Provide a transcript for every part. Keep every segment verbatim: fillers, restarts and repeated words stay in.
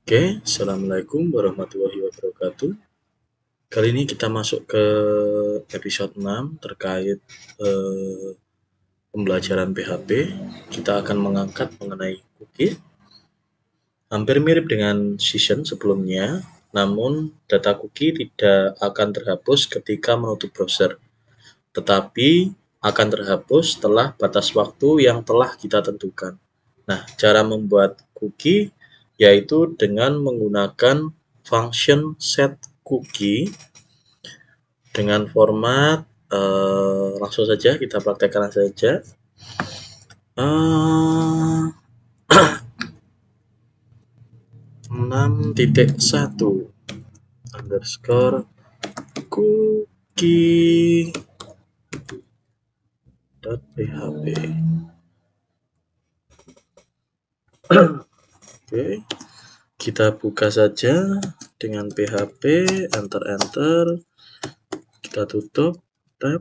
Oke, assalamualaikum warahmatullahi wabarakatuh. Kali ini kita masuk ke episode enam terkait eh, pembelajaran P H P. Kita akan mengangkat mengenai cookie. Hampir mirip dengan season sebelumnya, namun data cookie tidak akan terhapus ketika menutup browser, tetapi akan terhapus setelah batas waktu yang telah kita tentukan. Nah, cara membuat cookie yaitu dengan menggunakan function set cookie dengan format eh, langsung saja kita praktekkan saja. Eh, enam titik satu underscore cookie dot php. Oke, kita buka saja dengan P H P, enter enter, kita tutup tab.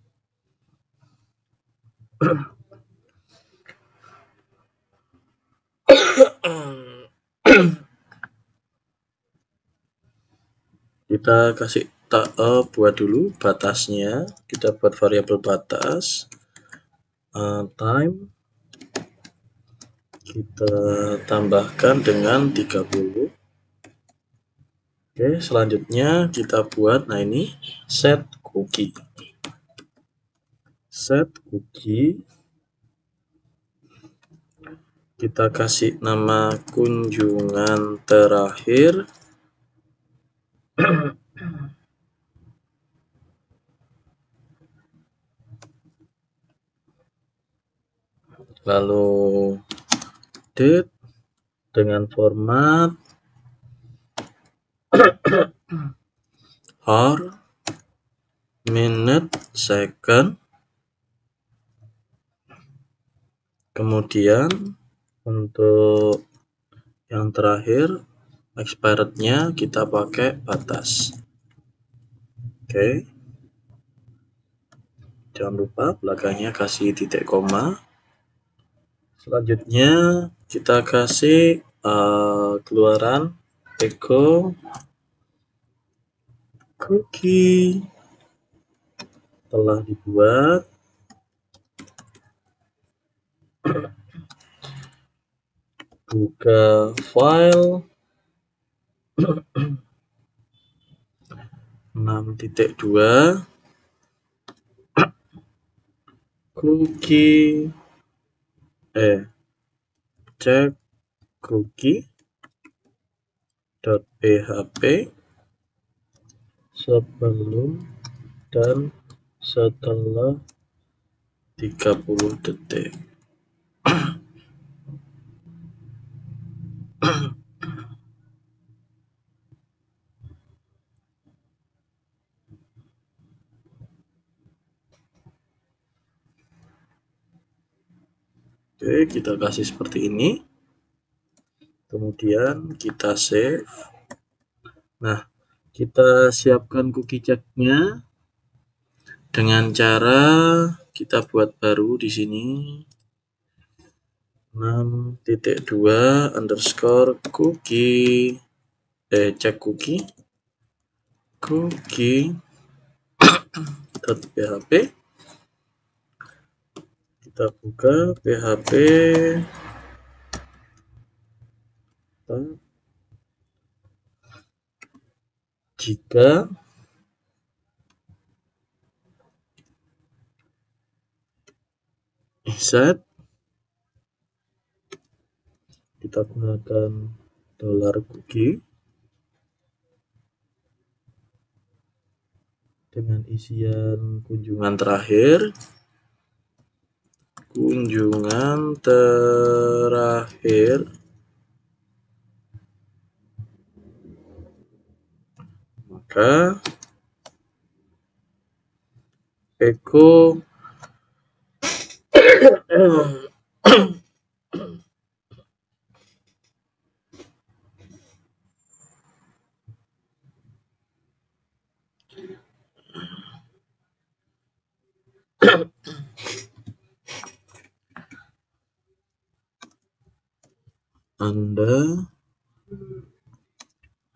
Kita kasih tak uh, buat dulu batasnya, kita buat variabel batas uh, time, kita tambahkan dengan tiga puluh. Oke, selanjutnya kita buat, nah ini set cookie. Set cookie. Kita kasih nama kunjungan terakhir. Lalu date dengan format hour, minute, second. Kemudian untuk yang terakhir expirednya kita pakai batas. Oke, jangan lupa belakangnya kasih titik koma. Selanjutnya kita kasih uh, keluaran echo cookie telah dibuat. Buka file enam titik dua cookie eh cek cookie dot php sebelum dan setelah tiga puluh detik. Oke, kita kasih seperti ini. Kemudian kita save. Nah, kita siapkan cookie checknya dengan cara kita buat baru di sini enam titik dua underscore cookie eh cek cookie cookie dot php. Kita buka php jika set kita gunakan dollar cookie dengan isian kunjungan terakhir kunjungan terakhir maka echo Anda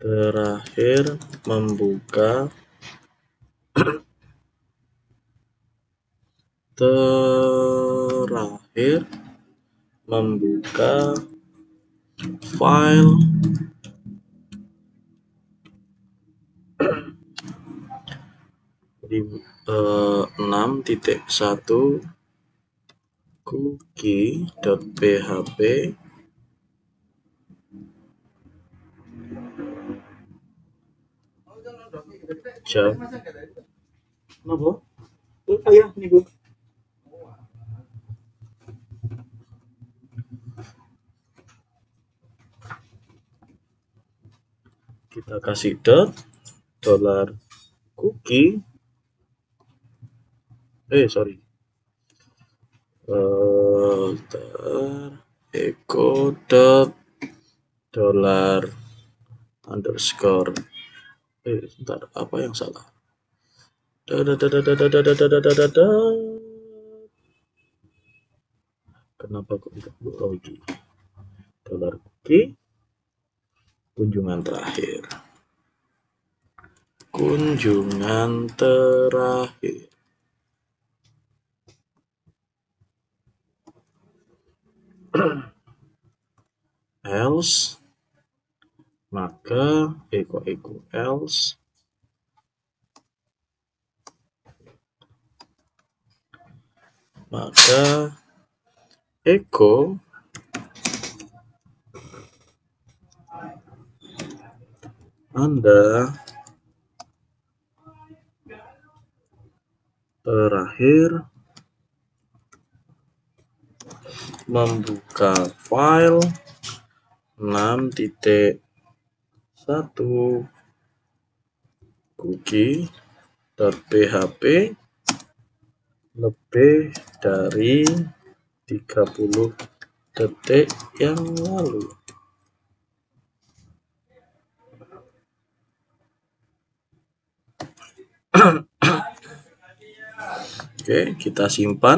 terakhir membuka terakhir membuka file di eh, enam titik satu cookie.php jam apa? Oh, ayah nih Bu. Kita kasih dot dollar cookie eh sorry uh, echo dot dollar underscore eh bentar, apa yang salah? Kenapa kok tidak lagi? Dollar cookie kunjungan terakhir kunjungan terakhir else maka echo echo else maka echo Anda terakhir membuka file enam titik satu cookie.php lebih dari tiga puluh detik yang lalu. Oke, kita simpan.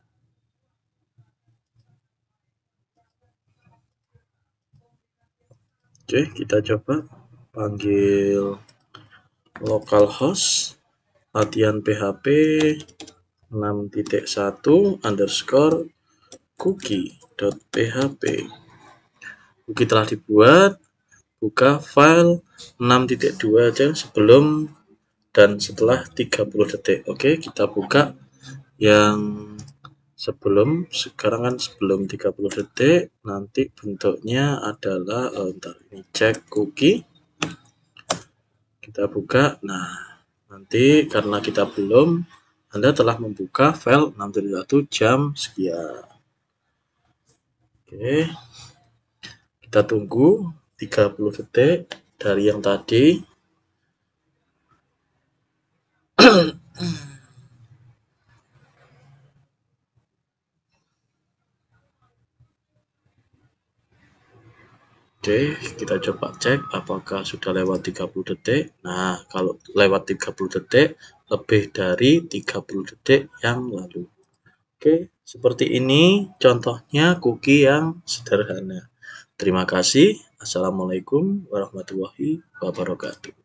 Oke, kita coba panggil localhost latihan php enam titik satu underscore cookie.php. Cookie telah dibuat, buka file enam titik dua aja sebelum dan setelah tiga puluh detik. Oke, kita buka yang sebelum, sekarang kan sebelum tiga puluh detik, nanti bentuknya adalah oh, bentar, ini cek cookie. Kita buka. Nah, nanti karena kita belum, Anda telah membuka file enam titik satu jam sekian. Oke. Kita tunggu tiga puluh detik dari yang tadi. Oke, kita coba cek apakah sudah lewat tiga puluh detik. Nah, kalau lewat tiga puluh detik, lebih dari tiga puluh detik yang lalu. Oke, seperti ini contohnya cookie yang sederhana. Terima kasih. Assalamualaikum warahmatullahi wabarakatuh.